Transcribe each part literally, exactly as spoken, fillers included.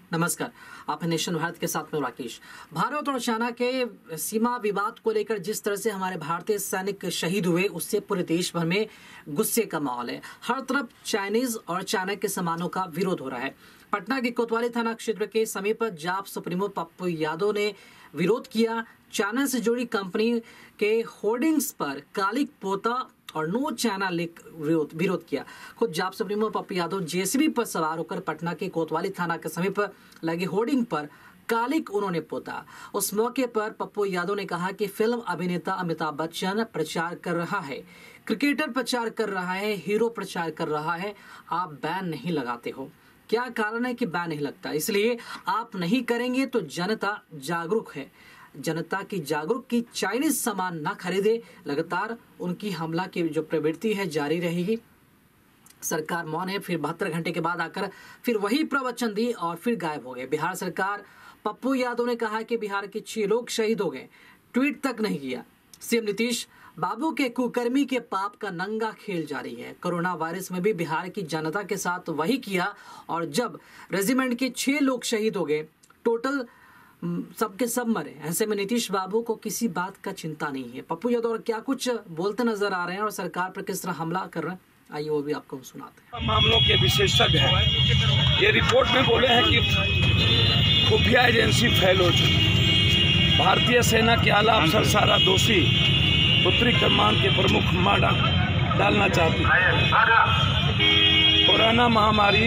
नमस्कार, आप हैं नेशन भारत के साथ में राकेश। भारत और चाइना के सीमा विवाद को लेकर जिस तरह से हमारे भारतीय सैनिक शहीद हुए, उससे पूरे देश भर में गुस्से का माहौल है। हर तरफ चाइनीज और चाइना के सामानों का विरोध हो रहा है। पटना के कोतवाली थाना क्षेत्र के समीप जाप सुप्रीमो पप्पू यादव ने विरोध किया। चाइना से जुड़ी कंपनी के होर्डिंग्स पर कालिक पोता और नो चाइना लिख विरोध विरोध किया। खुद जाप सुप्रीमो पप्पू यादव जेसीबी पर सवार होकर पटना के कोतवाली थाना के समीप लगे होर्डिंग पर कालिक उन्होंने पोता। उस मौके पर पप्पू यादव ने कहा कि फिल्म अभिनेता अमिताभ बच्चन प्रचार कर रहा है, क्रिकेटर प्रचार कर रहा है, हीरो प्रचार कर रहा है, आप बैन नहीं लगाते हो। क्या कारण है कि बैन नहीं लगता? इसलिए आप नहीं करेंगे तो जनता जागरूक है। जनता की जागरूक की चाइनीज सामान ना खरीदे। लगातार उनकी हमला की जो प्रवृत्ति है जारी रहेगी। सरकार मौन है। फिर बहत्तर घंटे के बाद आकर फिर वही प्रवचन दी और फिर गायब हो गए। बिहार सरकार, पप्पू यादव ने कहा कि बिहार के छह लोग शहीद हो गए, ट्वीट तक नहीं किया। सीएम नीतीश बाबू के कुकर्मी के पाप का नंगा खेल जारी है। कोरोना वायरस में भी बिहार की जनता के साथ वही किया और जब रेजिमेंट के छह लोग शहीद हो गए, टोटल सबके सब मरे। ऐसे में नीतीश बाबू को किसी बात का चिंता नहीं है। पप्पू यादव क्या कुछ बोलते नजर आ रहे हैं और सरकार पर किस तरह हमला कर रहे हैं, आइए वो भी आपको सुनाते हैं। मामलों के विशेषज्ञ हैं। ये रिपोर्ट में बोले हैं कि खुफिया एजेंसी फेल हो चुकी। भारतीय सेना के आला अफसर सारा दोषी उत्तरी कमान के प्रमुख मार डालना चाहती। कोरोना महामारी,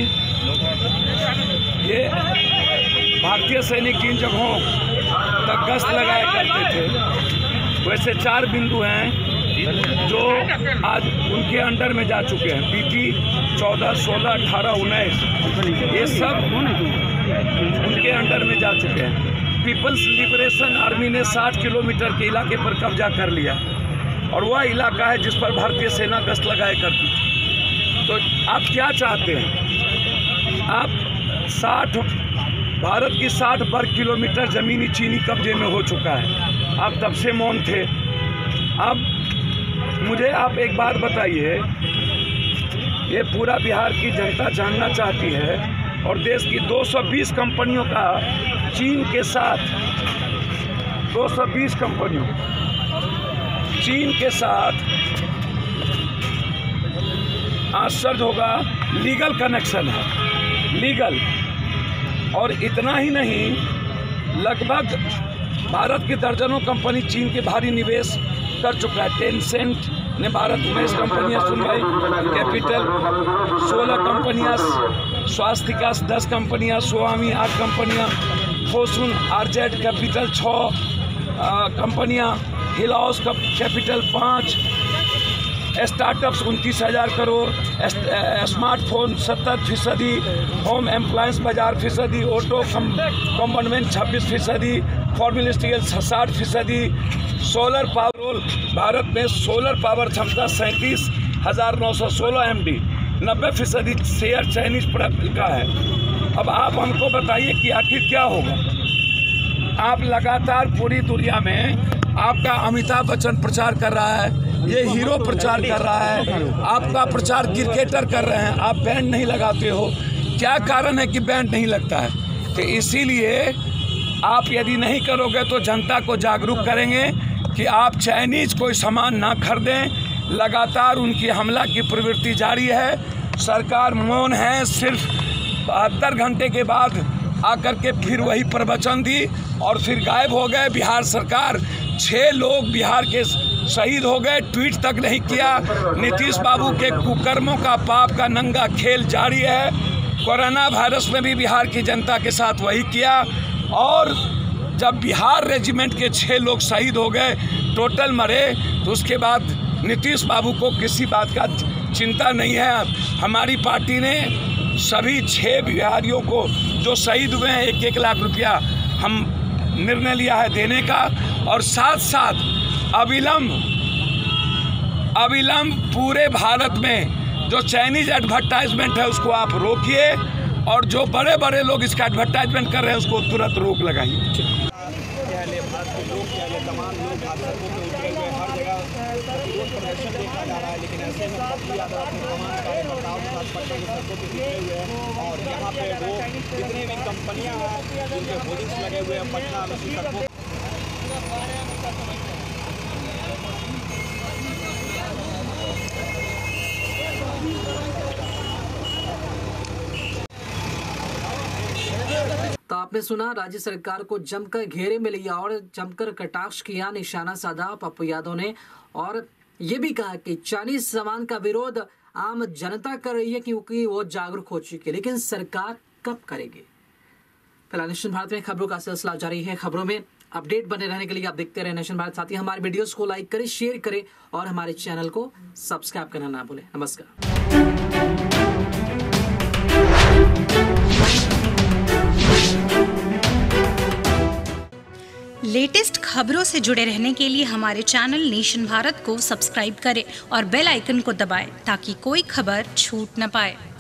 ये भारतीय सैनिक जिन जगहों तक गश्त लगाया करते थे, वैसे चार बिंदु हैं जो आज उनके अंडर में जा चुके हैं। पीटी चौदह, सोलह, अठारह, उन्नीस, ये सब उनके अंडर में जा चुके हैं। पीपल्स लिबरेशन आर्मी ने साठ किलोमीटर के इलाके पर कब्जा कर लिया और वह इलाका है जिस पर भारतीय सेना गश्त लगाया करती थी। तो आप क्या चाहते हैं? आप साठ भारत की साठ वर्ग किलोमीटर जमीनी चीनी कब्जे में हो चुका है। आप तब से मौन थे। अब मुझे आप एक बात बताइए, ये पूरा बिहार की जनता जानना चाहती है और देश की दो सौ बीस कंपनियों का चीन के साथ दो सौ बीस कंपनियों चीन के साथ आश्चर्य होगा, लीगल कनेक्शन है, लीगल। और इतना ही नहीं, लगभग भारत की दर्जनों कंपनी चीन के भारी निवेश कर चुका है। टेंसेंट ने भारत में इस कंपनियां सुनवाई कैपिटल सोलह कंपनियां, स्वास्तिका दस कंपनियां, स्वामी आठ कंपनियां, फोर्चून आरजेड कैपिटल छः कंपनियां, हिलाउस कैपिटल पाँच, स्टार्टअप्स उनतीस हज़ार करोड़, स्मार्टफोन सत्तर फीसदी, होम एम्प्लायंस बाजार फीसदी, ऑटो कम्पार्टमेंट छब्बीस फीसदी, फॉर्मल स्टील साठ फीसदी, सोलर पावर, भारत में सोलर पावर क्षमता सैंतीस हज़ार नौ सौ सोलह एम डी, नब्बे फीसदी शेयर चाइनीज प्रोडक्ट का है। अब आप हमको बताइए कि आखिर क्या होगा? आप लगातार पूरी दुनिया में आपका अमिताभ बच्चन प्रचार कर रहा है, ये हीरो प्रचार कर रहा है, आपका प्रचार क्रिकेटर कर रहे हैं, आप बैंड नहीं लगाते हो। क्या कारण है कि बैंड नहीं लगता है? तो इसीलिए आप यदि नहीं करोगे तो जनता को जागरूक करेंगे कि आप चाइनीज कोई सामान ना खरीदें। लगातार उनकी हमला की प्रवृत्ति जारी है। सरकार मौन है। सिर्फ बहत्तर घंटे के बाद आकर के फिर वही प्रवचन दी और फिर गायब हो गए। बिहार सरकार, छः लोग बिहार के शहीद हो गए, ट्वीट तक नहीं किया। नीतीश बाबू के कुकर्मों का पाप का नंगा खेल जारी है। कोरोना वायरस में भी बिहार की जनता के साथ वही किया और जब बिहार रेजिमेंट के छः लोग शहीद हो गए, टोटल मरे, तो उसके बाद नीतीश बाबू को किसी बात का चिंता नहीं है। हमारी पार्टी ने सभी छः बिहारियों को जो शहीद हुए हैं एक एक लाख रुपया हम निर्णय लिया है देने का और साथ साथ अविलंब अविलंब पूरे भारत में जो चाइनीज एडवर्टाइजमेंट है उसको आप रोकिए और जो बड़े बड़े लोग इसका एडवर्टाइजमेंट कर रहे हैं उसको तुरंत रोक लगाइए। भारत के लोग तमाम लोग हर जगह प्रदर्शन देखा जा रहा है, लेकिन ऐसे में पप्पू यादव अपने तमाम सारे बर्ताव के साथ पटना की सड़कों पर निकले हुए हैं और यहाँ पे वो जितने भी कंपनियां हैं जिनके होर्डिंग्स लगे हुए हैं पटना में उसी सड़कों तो आपने सुना, राज्य सरकार को जमकर घेरे में लिया और जमकर कटाक्ष किया, निशाना साधा पप्पू यादव ने। और ये भी कहा कि चाइनीज सामान का विरोध आम जनता कर रही है क्योंकि वो जागरूक हो चुकी है, लेकिन सरकार कब करेगी। फिलहाल नेशन भारत में खबरों का सिलसिला जारी है। खबरों में अपडेट बने रहने के लिए आप देखते रहे नेशन भारत। साथ ही हमारे वीडियोस को लाइक करें, शेयर करें और हमारे चैनल को सब्सक्राइब करना ना भूलें। नमस्कार। लेटेस्ट खबरों से जुड़े रहने के लिए हमारे चैनल नेशन भारत को सब्सक्राइब करें और बेल आइकन को दबाएं ताकि कोई खबर छूट न पाए।